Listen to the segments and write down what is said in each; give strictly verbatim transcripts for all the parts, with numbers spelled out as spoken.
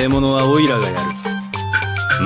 えものはオイラがやる。うん。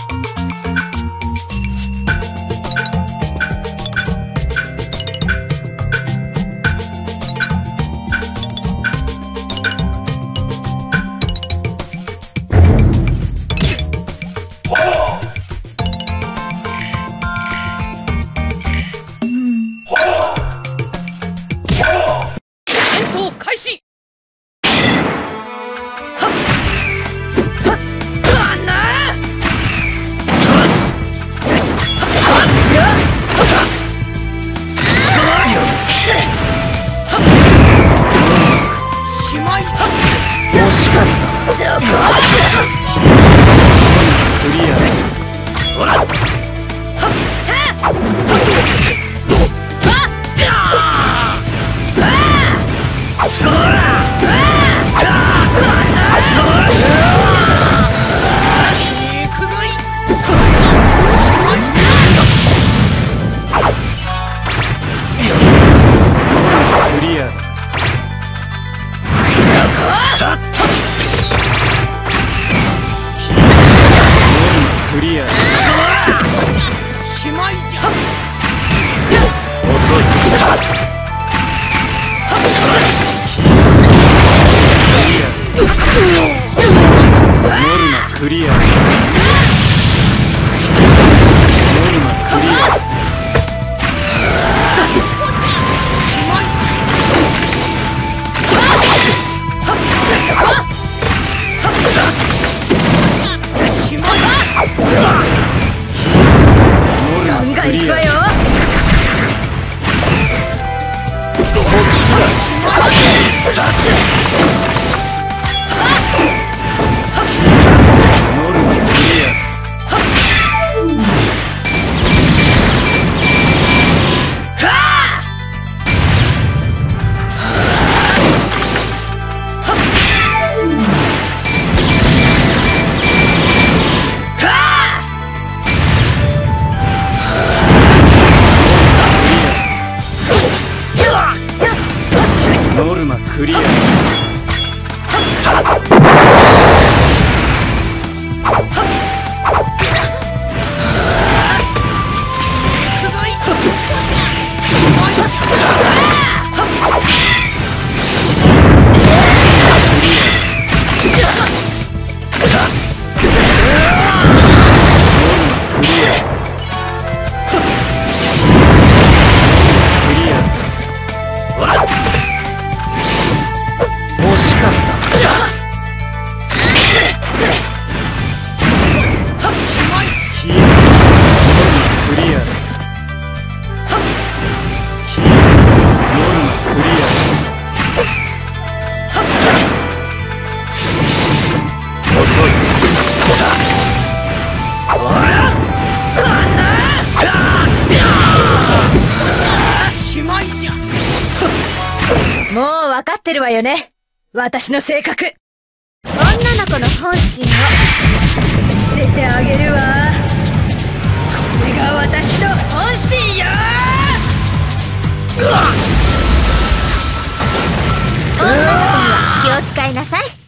クリア。ノルマクリア。ガンガンいくわよ。こっちだ。ノルマクリア。もう分かってるわよね、私の性格。女の子の本心を見せてあげるわ。これが私の本心よ。女の子には気を使いなさい。